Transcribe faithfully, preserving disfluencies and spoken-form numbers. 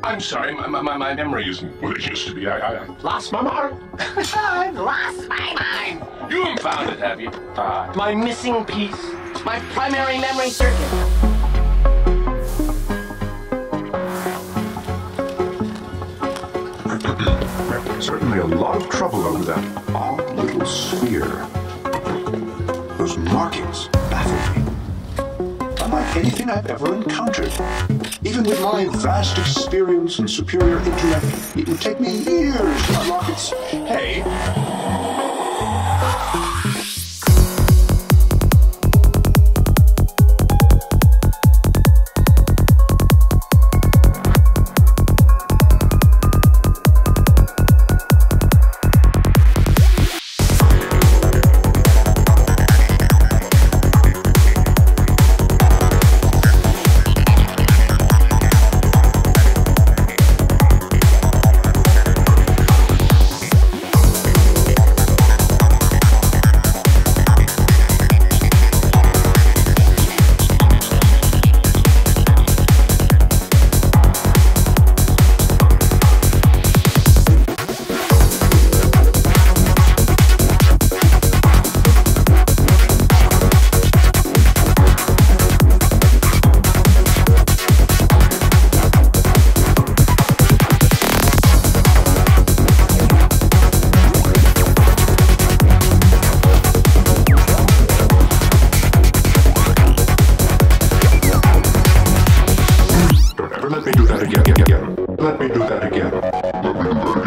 I'm sorry, my, my, my memory isn't what it used to be. I, I lost my mind. I've lost my mind. You haven't found it, have you? Uh, my missing piece. My primary memory circuit. Certainly a lot of trouble over that odd little sphere. Those markings baffle me. Unlike anything I've ever encountered. Even with my vast experience and superior intellect, it would take me years to unlock its... Hey! Let me do that again. Let me do that again.